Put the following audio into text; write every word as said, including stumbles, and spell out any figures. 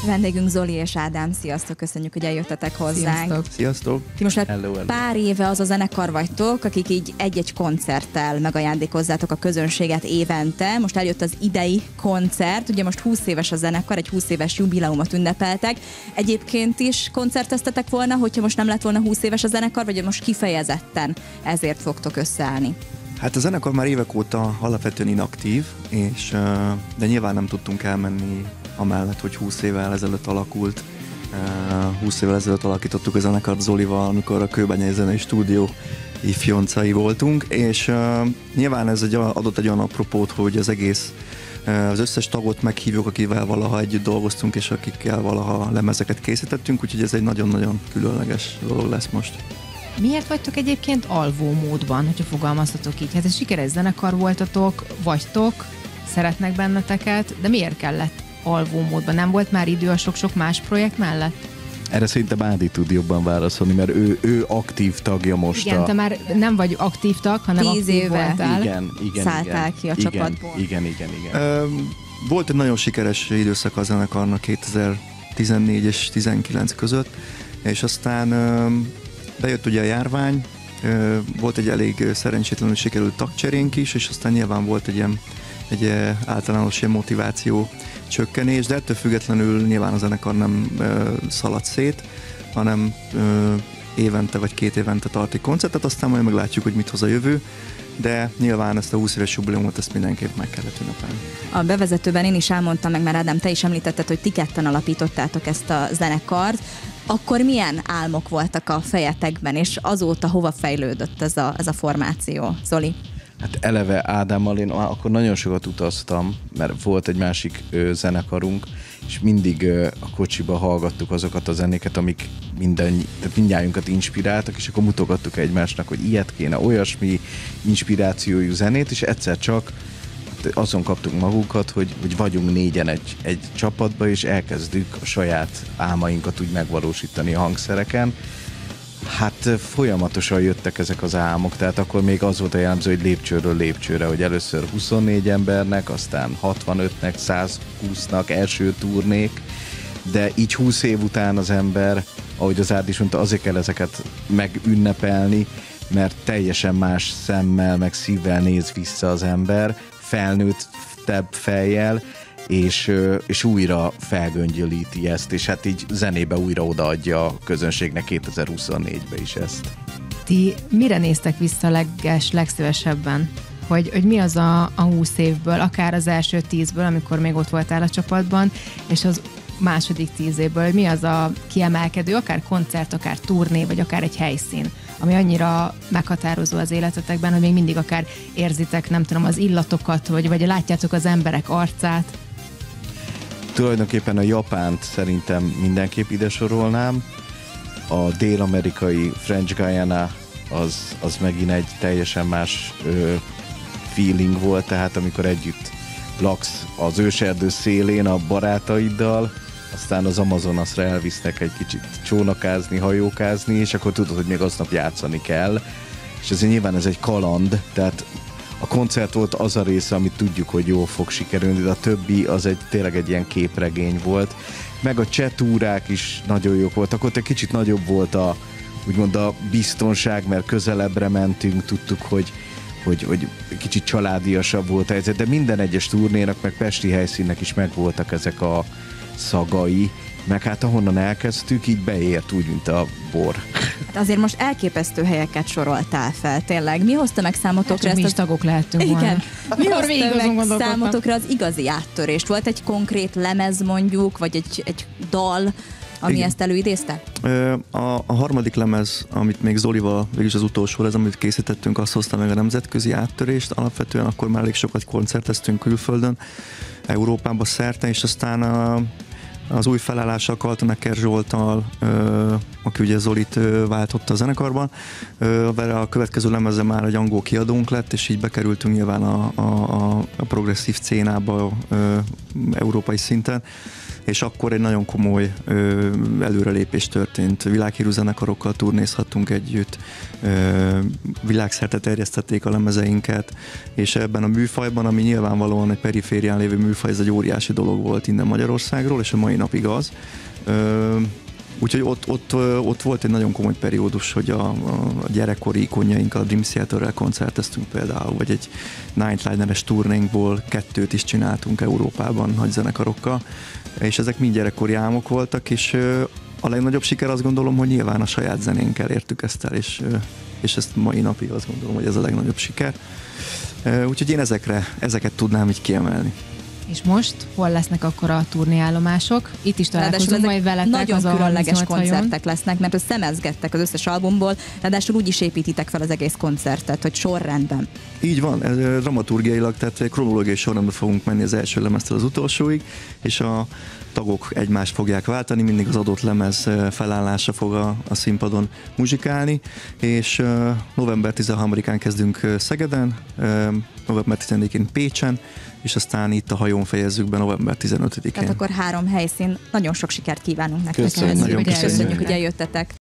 Vendégünk Zoli és Ádám. Sziasztok, köszönjük, hogy eljöttetek hozzánk. Sziasztok. Sziasztok. Ti most már hello, hello. pár éve az a zenekar vagytok, akik így egy-egy koncerttel megajándékozzátok a közönséget évente. Most eljött az idei koncert, ugye most húsz éves a zenekar, egy húsz éves jubileumot ünnepeltek. Egyébként is koncerteztetek volna, hogyha most nem lett volna húsz éves a zenekar, vagy most kifejezetten ezért fogtok összeállni? Hát a zenekar már évek óta alapvetően inaktív, és, de nyilván nem tudtunk elmenni amellett, hogy húsz évvel ezelőtt alakult. húsz évvel ezelőtt alakítottuk a zenekart Zolival, amikor a Kőbányai Zenei Stúdió ifjoncai voltunk, és uh, nyilván ez egy, adott egy olyan apropót, hogy az egész, uh, az összes tagot meghívjuk, akivel valaha együtt dolgoztunk, és akikkel valaha lemezeket készítettünk, úgyhogy ez egy nagyon-nagyon különleges dolog lesz most. Miért vagytok egyébként alvó módban, hogyha fogalmaztatok így? Hát ez sikeres zenekar voltatok, vagytok, szeretnek benneteket, de miért kellett alvó módban? Nem volt már idő a sok-sok más projekt mellett? Erre szerintem Ádi tud jobban válaszolni, mert ő, ő aktív tagja most. Igen, a... te már nem vagy aktív tag, hanem Tíz aktív éve. voltál. Igen, igen, Szálltál igen, ki a igen, csapatból. Igen, igen, igen. Uh, volt egy nagyon sikeres időszak a zenekarnak kétezer-tizennégy és tizenkilenc között, és aztán uh, bejött ugye a járvány, uh, volt egy elég szerencsétlenül sikerült tagcserénk is, és aztán nyilván volt egy ilyen egy uh, általános ilyen motiváció csökkenés, de ettől függetlenül nyilván a zenekar nem uh, szaladt szét, hanem uh, évente vagy két évente tart egy koncertet, aztán majd meglátjuk, hogy mit hoz a jövő, de nyilván ezt a húsz éves jubileumot ezt mindenképp meg kellett ünnepelni. A bevezetőben én is elmondtam meg, mert Ádám, te is említetted, hogy ti ketten alapítottátok ezt a zenekart. Akkor milyen álmok voltak a fejetekben, és azóta hova fejlődött ez a, ez a formáció? Zoli? Hát eleve Ádámmal én akkor nagyon sokat utaztam, mert volt egy másik ö, zenekarunk, és mindig ö, a kocsiba hallgattuk azokat a zenéket, amik minden, tehát mindnyájunkat inspiráltak, és akkor mutogattuk egymásnak, hogy ilyet kéne, olyasmi inspirációjú zenét, és egyszer csak azon kaptunk magunkat, hogy, hogy vagyunk négyen egy, egy csapatba, és elkezdjük a saját álmainkat úgy megvalósítani a hangszereken. Hát folyamatosan jöttek ezek az álmok, tehát akkor még az volt a jellemző, hogy lépcsőről lépcsőre, hogy először huszonnégy embernek, aztán hatvanötnek, százhúsznak első turnék, de így húsz év után az ember, ahogy az Ádi is mondta, azért kell ezeket megünnepelni, mert teljesen más szemmel, meg szívvel néz vissza az ember, felnőttebb fejjel, és, és újra felgöngyölíti ezt, és hát így zenébe újra odaadja a közönségnek kétezer-huszonnégybe is ezt. Ti mire néztek vissza leges, legszívesebben? Hogy, hogy mi az a, a húsz évből, akár az első tízből, amikor még ott voltál a csapatban, és az második tíz évből, mi az a kiemelkedő, akár koncert, akár turné, vagy akár egy helyszín, ami annyira meghatározó az életetekben, hogy még mindig akár érzitek, nem tudom, az illatokat, vagy, vagy látjátok az emberek arcát? Tulajdonképpen a Japánt szerintem mindenképp ide sorolnám. A dél-amerikai French Guiana az, az megint egy teljesen más ö, feeling volt, tehát amikor együtt laksz az őserdő szélén a barátaiddal, aztán az Amazonasra elvisznek egy kicsit csónakázni, hajókázni, és akkor tudod, hogy még aznap játszani kell. És ezért nyilván ez egy kaland, tehát a koncert volt az a része, amit tudjuk, hogy jól fog sikerülni, de a többi az egy, tényleg egy ilyen képregény volt. Meg a cseh túrák is nagyon jók voltak, ott egy kicsit nagyobb volt a, úgymond a biztonság, mert közelebbre mentünk, tudtuk, hogy, hogy, hogy kicsit családiasabb volt a helyzet, de minden egyes turnénak, meg pesti helyszínnek is megvoltak ezek a szagai, meg hát ahonnan elkezdtük, így beért úgy, mint a bor. Hát azért most elképesztő helyeket soroltál fel, tényleg. Mi hozta meg számotokra hát, ezt? Mi is az... tagok lehettünk Igen. volna. Mi hozta meg számotokra az igazi áttörést? Volt egy konkrét lemez mondjuk, vagy egy, egy dal, ami Igen. ezt előidézte? A, a harmadik lemez, amit még Zolival, végülis az utolsó ez, amit készítettünk, azt hozta meg a nemzetközi áttörést. Alapvetően akkor már elég sokat koncerteztünk külföldön, Európában szerte, és aztán a, az új felállással, Kaltenecker Zsolttal, ö, aki ugye Zolit ö, váltotta a zenekarban, ö, a következő lemeze már egy angol kiadónk lett, és így bekerültünk nyilván a, a, a progresszív szcénába ö, európai szinten, és akkor egy nagyon komoly ö, előrelépés történt. Világhírű zenekarokkal turnézhattunk együtt, ö, világszerte terjesztették a lemezeinket, és ebben a műfajban, ami nyilvánvalóan egy periférián lévő műfaj, ez egy óriási dolog volt innen Magyarországról, és a mai napig az. Ö, Úgyhogy ott, ott, ott volt egy nagyon komoly periódus, hogy a, a gyerekkori ikonjainkkal, a Dream Theaterrel koncerteztünk például, vagy egy Nightliner-es turnénkból kettőt is csináltunk Európában nagy zenekarokkal, és ezek mind gyerekkori álmok voltak, és a legnagyobb siker azt gondolom, hogy nyilván a saját zenénkkel értük ezt el, és, és ezt mai napig azt gondolom, hogy ez a legnagyobb siker. Úgyhogy én ezekre, ezeket tudnám így kiemelni. És most hol lesznek akkor a turnéállomások? Itt is találkozunk majd veletek. Nagyon az különleges a koncertek lesznek, mert szemezgettek az összes albumból, ráadásul úgy is építitek fel az egész koncertet, hogy sorrendben. Így van, ez dramaturgiailag, tehát kronológiai sorrendben fogunk menni az első lemeztől az utolsóig, és a tagok egymást fogják váltani, mindig az adott lemez felállása fog a, a színpadon muzsikálni, és uh, november tizenharmadikán kezdünk Szegeden, uh, november tizennégyedikén Pécsen, és aztán itt a hajón fejezzük be november tizenötödikén. Tehát akkor három helyszín, nagyon sok sikert kívánunk nektek. Köszönjük. Köszönjük, Nagyon köszönjük, köszönjük. hogy eljöttetek.